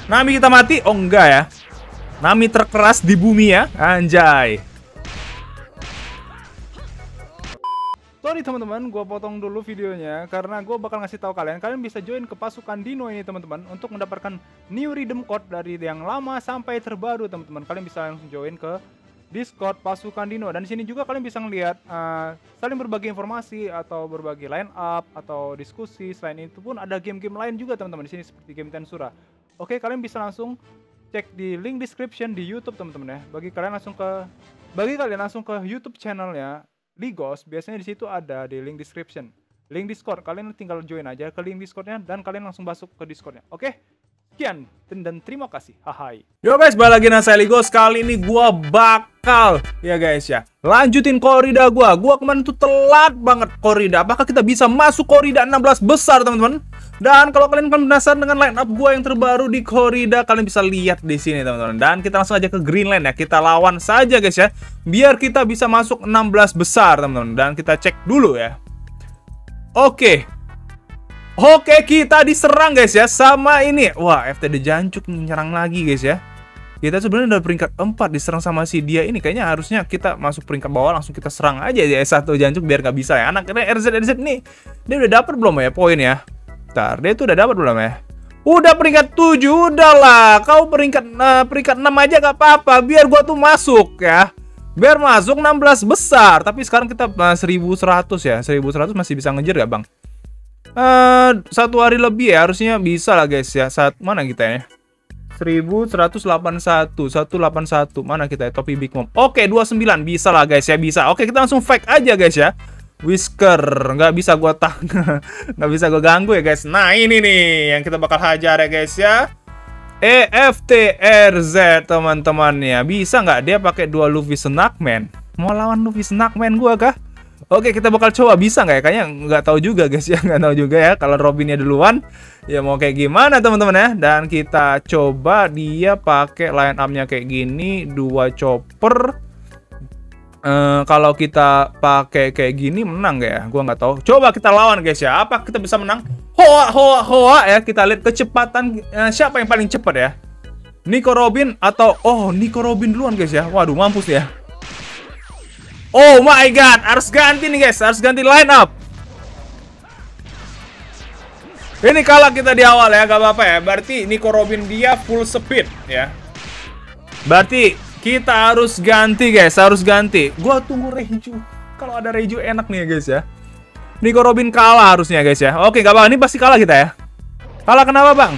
Nami kita mati? Oh enggak ya. Nami terkeras di bumi ya. Anjay. Sorry teman-teman, gue potong dulu videonya karena gue bakal ngasih tahu kalian bisa join ke pasukan Dino ini teman-teman untuk mendapatkan new redeem code dari yang lama sampai terbaru teman-teman. Kalian bisa langsung join ke Discord pasukan Dino dan di sini juga kalian bisa ngelihat saling berbagi informasi atau berbagi line up atau diskusi. Selain itu pun ada game-game lain juga teman-teman di sini seperti game Tensura. Oke, kalian bisa langsung cek di link description di YouTube teman-teman ya. Bagi kalian langsung ke YouTube channelnya Ligos, biasanya di situ ada di link description. Link Discord, kalian tinggal join aja ke link Discordnya dan kalian langsung masuk ke Discordnya. Oke? Sekian dan terima kasih. Hai. Yo guys, balik lagi dengan saya Ligos. Kali ini gua bakal ya guys ya, lanjutin korida gua. Gua kemarin tuh telat banget korida. Apakah kita bisa masuk korida 16 besar, teman-teman? Dan kalau kalian penasaran dengan line up gua yang terbaru di korida, kalian bisa lihat di sini, teman-teman. Dan kita langsung aja ke Greenland ya. Kita lawan saja guys ya, biar kita bisa masuk 16 besar, teman-teman. Dan kita cek dulu ya. Oke, kita diserang guys ya sama ini. Wah, FTD Jancuk nyerang lagi guys ya. Kita sebenarnya udah peringkat 4 diserang sama si dia ini. Kayaknya harusnya kita masuk peringkat bawah, langsung kita serang aja ya S1 Jancuk biar nggak bisa ya. Anaknya RZ nih, dia udah dapat belum ya poin ya? Bentar, dia tuh udah dapat belum ya? Udah peringkat 7, udahlah. Kau peringkat 6 aja gak apa-apa, biar gua tuh masuk ya. Biar masuk 16 besar. Tapi sekarang kita 1100 ya. 1100 masih bisa ngejar gak bang? 1 hari lebih ya, harusnya bisa lah guys ya. Mana kita ya? 1181, 181. Mana kita ya? Topi Big Mom. Oke, 29 bisa lah guys ya, bisa. Oke, kita langsung fake aja guys ya. Whisker, nggak bisa gua nggak bisa gua ganggu ya guys. Nah ini nih yang kita bakal hajar ya guys ya. EFTRZ teman-teman ya. Bisa nggak dia pakai 2 Luffy Snackman? Mau lawan Luffy Snackman gua kah? Oke, kita bakal coba, bisa nggak ya? Kayaknya nggak tahu juga guys ya, nggak tahu juga ya. Kalau Robinnya duluan, ya mau kayak gimana teman-teman ya. Dan kita coba dia pakai line up-nya kayak gini, 2 chopper. Kalau kita pakai kayak gini menang gak ya? Gua nggak tahu. Coba kita lawan guys ya. Apa kita bisa menang? Hoa ya. Kita lihat kecepatan siapa yang paling cepat ya. Nico Robin atau Nico Robin duluan guys ya. Waduh, mampus ya. Oh my god, harus ganti nih guys. Harus ganti line up. Ini kalah kita di awal ya, gak apa-apa ya. Berarti Nico Robin dia full speed ya. Berarti kita harus ganti guys, harus ganti. Gua tunggu Reiju. Kalau ada Reiju enak nih ya guys ya. Nico Robin kalah harusnya guys ya. Oke, gak apa-apa, ini pasti kalah kita ya. Kalah kenapa bang?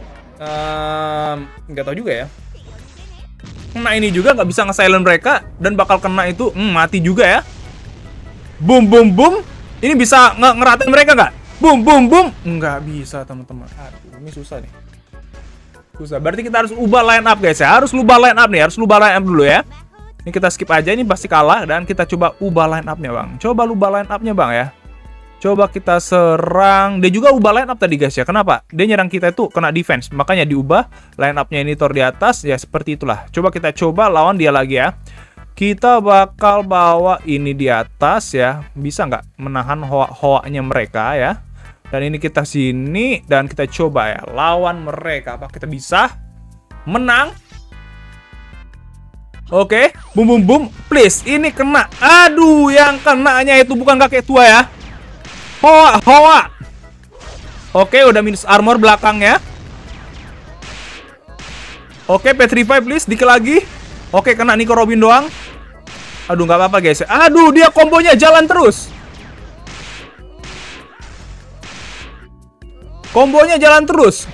Nggak tahu juga ya. Nah ini juga nggak bisa nge-silent mereka dan bakal kena itu mati juga ya. Boom boom boom. Ini bisa ngeratain mereka nggak? Boom boom boom. Nggak bisa teman-teman. Aduh, ini susah nih. Susah. Berarti kita harus ubah line up guys ya. Harus ubah line up nih. Harus ubah line up dulu ya. Ini kita skip aja. Ini pasti kalah. Dan kita coba ubah line up-nya bang. Coba ubah line up-nya bang ya. Coba kita serang. Dia juga ubah line up tadi guys ya. Kenapa? Dia nyerang kita itu kena defense. Makanya diubah line up-nya ini Thor di atas. Ya seperti itulah. Coba kita coba lawan dia lagi ya. Kita bakal bawa ini di atas ya. Bisa nggak menahan hoa-hoanya mereka ya. Dan ini kita sini dan kita coba ya lawan mereka. Apa kita bisa menang? Oke, boom boom boom. Please, ini kena. Aduh, yang kenanya itu bukan kakek tua ya. Hoa. Oke, udah minus armor belakangnya. Oke, petrify please, dikit lagi. Oke, kena Nico Robin doang. Aduh, nggak apa-apa guys. Aduh, dia kombonya jalan terus. Kombonya jalan terus.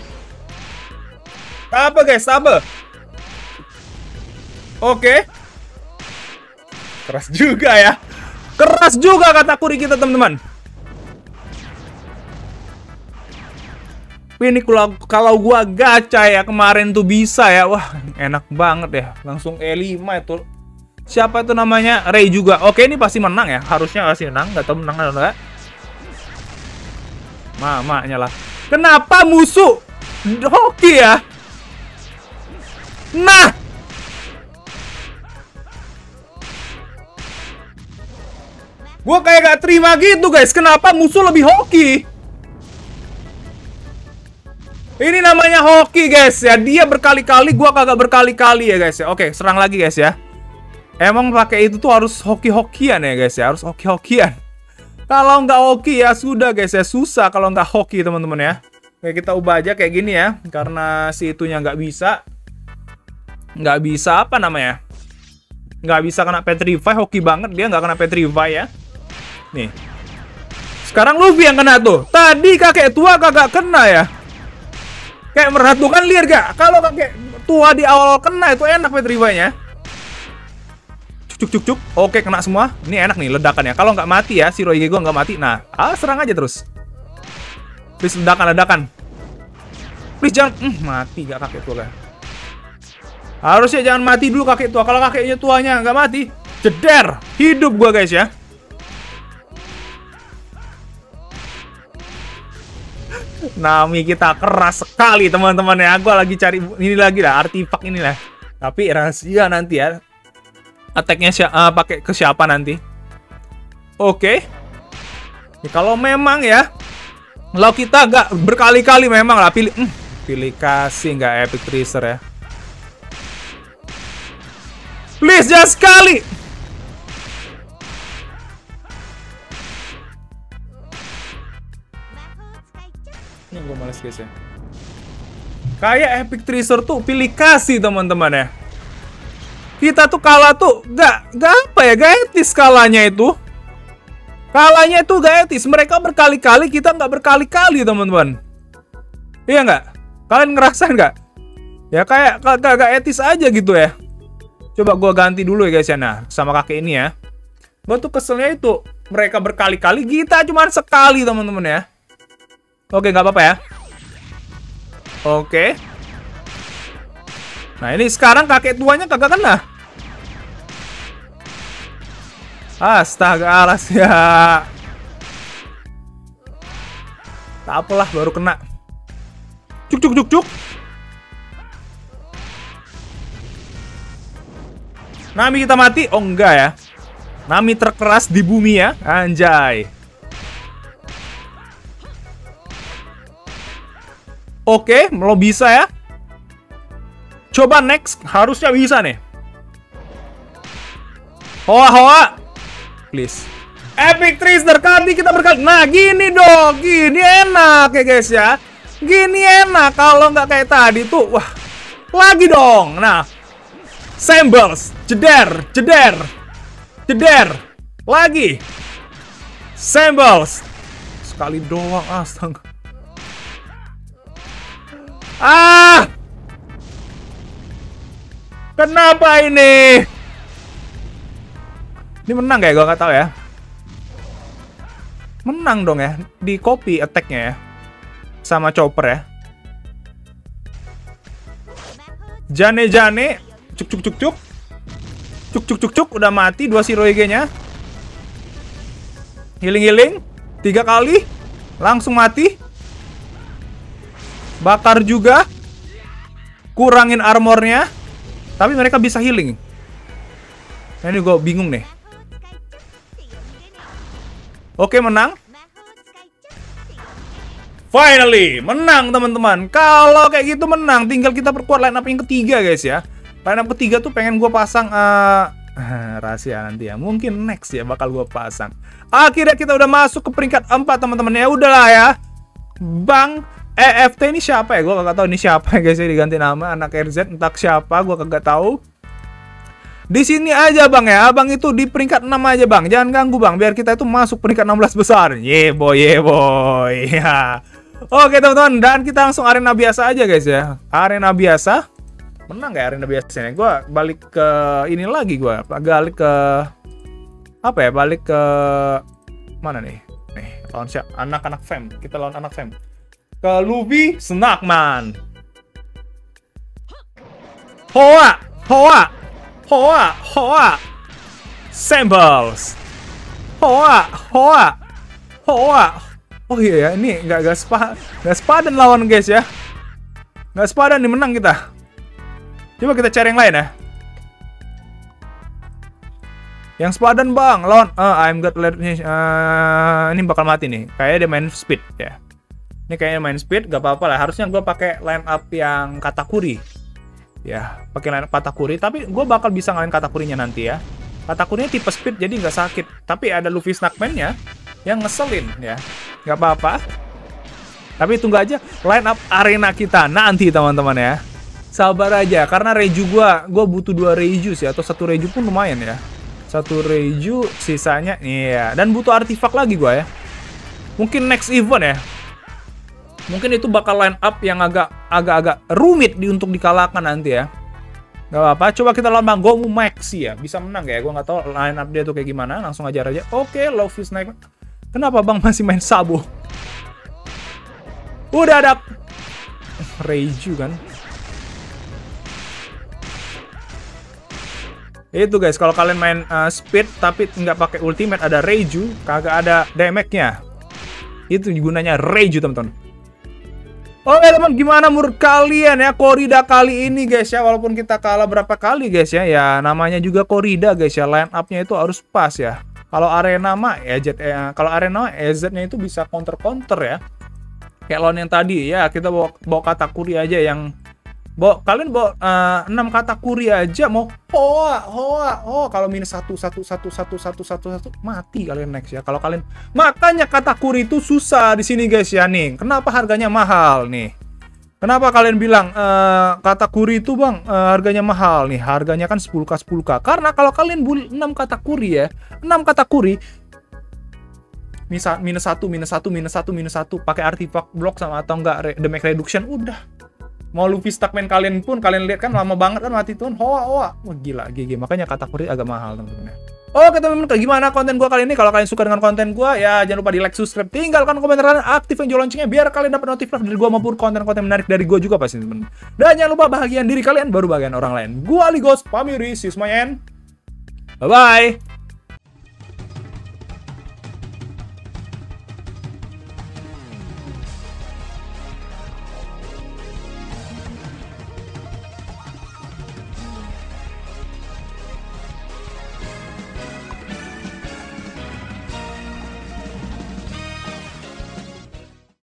Apa guys, sabar. Oke. Keras juga ya. Keras juga kata kuri kita teman-teman. Ini kalau gua gacha ya kemarin tuh bisa ya. Wah, enak banget ya. Langsung E5 itu. Siapa itu namanya? Ray juga. Oke, ini pasti menang ya. Harusnya pasti menang. Gak tau menang atau enggak. Mamanya lah. Kenapa musuh hoki ya? Nah, gua kayak gak terima gitu guys. Kenapa musuh lebih hoki? Ini namanya hoki guys ya. Dia berkali-kali, gua kagak berkali-kali ya guys ya. Oke, serang lagi guys ya. Emang pakai itu tuh harus hoki-hokian ya guys ya. Harus hoki-hokian. Kalau nggak hoki ya sudah guys ya. Susah kalau nggak hoki teman-teman ya. Oke, kita ubah aja kayak gini ya. Karena si itunya nggak bisa. Nggak bisa apa namanya? Nggak bisa kena petrify. Hoki banget dia nggak kena petrify ya. Nih. Sekarang Luffy yang kena tuh. Tadi kakek tua kagak kena ya. Kayak merat tuh kan, liar gak? Kalau kakek tua di awal kena itu enak petrify-nya. Cuk. Oke, kena semua. Ini enak nih ledakannya. Kalau nggak mati ya, si Roige gue nggak mati. Nah, serang aja terus. Please ledakan. Please jangan mati gak kakek tua kan? Harusnya jangan mati dulu kakek tua. Kalau kakeknya tuanya nggak mati, jeder. Hidup gue guys ya. Nami kita keras sekali teman-teman ya. Gue lagi cari ini lagi lah, artifak ini lah. Tapi rahasia nanti ya. Attack-nya pakai ke siapa nanti? Oke. Ya, kalau memang ya, kalau kita nggak berkali-kali memang lah pilih kasih nggak epic tracer ya. Please jangan sekali. Ini gue males guys ya. Kayak epic tracer tuh pilih kasih teman-teman ya. Kita tuh kalah tuh gak apa ya, gak etis kalahnya itu. Kalahnya itu gak etis. Mereka berkali-kali, kita nggak berkali-kali teman-teman. Iya nggak? Kalian ngerasain nggak? Ya kayak gak etis aja gitu ya. Coba gue ganti dulu ya guys ya. Nah, sama kakek ini ya. Gue tuh keselnya itu mereka berkali-kali, kita cuma sekali teman-teman ya. Oke, nggak apa-apa ya. Oke. Nah, ini sekarang kakek tuanya kagak kena. Astaga, alas ya. Tak apalah, baru kena. Cuk. Nami kita mati? Oh, enggak ya. Nami terkeras di bumi ya. Anjay. Oke, lo bisa ya. Coba next, harusnya bisa nih. Hoa. Please. Epic Tracer kali kita berkali. Nah, gini dong. Gini enak ya guys ya. Gini enak. Kalau nggak kayak tadi tuh. Wah. Lagi dong. Nah. Shambles. Jeder. Lagi. Shambles. Sekali doang. Astaga. Kenapa ini? Ini menang gak ya? Gue nggak tahu ya. Menang dong ya. Di copy attack-nya ya. Sama chopper ya. Jane. Cuk. Udah mati 2 Shirohige-nya. Healing. 3 kali. Langsung mati. Bakar juga. Kurangin armornya. Tapi mereka bisa healing. Nah, ini gue bingung nih. Oke, menang. Finally, menang teman-teman. Kalau kayak gitu menang. Tinggal kita perkuat line up yang ketiga guys ya. Line up ketiga tuh pengen gue pasang rahasia nanti ya. Mungkin next ya bakal gue pasang. Akhirnya kita udah masuk ke peringkat 4 teman-teman. Ya udahlah ya. Bang EFT ini siapa ya? Gue kagak tahu ini siapa guys ya, diganti nama anak RZ entah siapa, gue kagak tahu. Di sini aja bang ya, abang itu di peringkat 6 aja bang, jangan ganggu bang, biar kita itu masuk peringkat 16 besar. Yeah boy. Ya. Oke teman-teman, dan kita langsung arena biasa aja guys ya. Arena biasa, menang gak arena biasanya? Gue balik ke ini lagi, gue balik ke apa ya? Balik ke mana nih? Nih lawan siapa? Anak-anak fam. Kita lawan anak fam. Ke Luffy Snackman. Hoa. Shambles. Hoa. Oh iya ya, ini nggak sepadan lawan guys ya. Nggak sepadan nih, menang kita. Coba kita cari yang lain ya. Yang sepadan bang, lawan I'm God ini bakal mati nih. Kayaknya dia main speed ya. Ini kayaknya main speed, gak apa-apa lah. Harusnya gue pakai line up yang Katakuri. Ya, pakai line up Katakuri. Tapi gue bakal bisa ngalahin Katakurinya nanti ya. Katakurinya tipe speed, jadi nggak sakit. Tapi ada Luffy Snackman-nya yang ngeselin ya. Gak apa-apa. Tapi tunggu aja line up arena kita nanti teman-teman ya. Sabar aja, karena Reiju gue butuh 2 Reiju sih. Atau 1 Reiju pun lumayan ya. 1 Reiju, sisanya, iya. Dan butuh artifak lagi gue ya. Mungkin next event ya. Mungkin itu bakal line up yang agak-agak rumit untuk dikalahkan nanti ya. Gak apa-apa, coba kita lawan Gomu Maxi ya. Bisa menang ya, gue nggak tahu line up dia tuh kayak gimana. Langsung ajar aja. Oke, Luffy Snack. Kenapa bang masih main Sabo? Udah ada Reiju kan. Itu guys, kalau kalian main speed tapi nggak pakai ultimate, ada Reiju, kagak ada damage-nya. Itu gunanya Reiju teman-teman. Oke teman, gimana menurut kalian ya Korrida kali ini guys ya. Walaupun kita kalah berapa kali guys ya. Ya namanya juga Korrida guys ya. Line up-nya itu harus pas ya. Kalau arena mah kalau arena EZ-nya itu bisa counter ya. Kayak lawan yang tadi ya, kita bawa Katakuri aja yang kalian bawa 6 Katakuri aja mau hoa kalau minus 1 mati kalian next ya. Kalau kalian makanya Katakuri itu susah di sini guys ya nih. Kenapa harganya mahal nih? Kenapa kalian bilang Katakuri itu bang harganya mahal nih? Harganya kan 10k 10k. Karena kalau kalian beli 6 Katakuri ya, 6 Katakuri minus 1 pakai artifact block sama atau enggak damage reduction udah. Mau Luffy Snackman kalian pun, kalian lihat kan lama banget kan mati tuh. Wah gila, GG. Makanya Katakuri agak mahal teman-teman. Oke teman-teman, gimana konten gua kali ini? Kalau kalian suka dengan konten gua ya jangan lupa di like, subscribe, tinggalkan komentar kalian, aktifin loncengnya biar kalian dapat notifikasi dari gua maupun konten-konten menarik dari gua juga pasti teman-teman. Dan jangan lupa bahagian diri kalian baru bahagian orang lain. Gua Aligos pamiri, see you semuanya. Bye bye.